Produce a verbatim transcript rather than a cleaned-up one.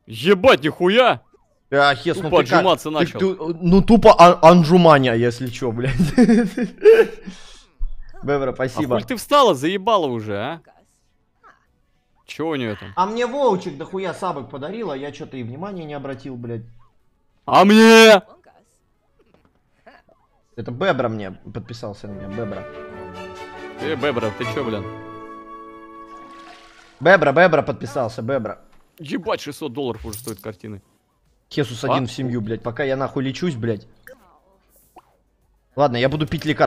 Ебать, нихуя! А, Хес, ну Тупо ты как? отжиматься Ты- начал. ты- ну тупо ан- анжумания, если чё, блядь. Бебра, А спасибо. хуй ты встала, заебала уже, а? Чё у нее там? А мне Вовчик дохуя сабок подарил, а я что-то и внимания не обратил, блядь. А мне? Это Бебра мне подписался на меня, Бебра. Ты, Бебра, ты чё, блин? Бебра, Бебра подписался, Бебра. Ебать, шестьсот долларов уже стоит картины. Хесус А? один в семью, блядь, пока я нахуй лечусь, блядь. Ладно, я буду пить лекарства.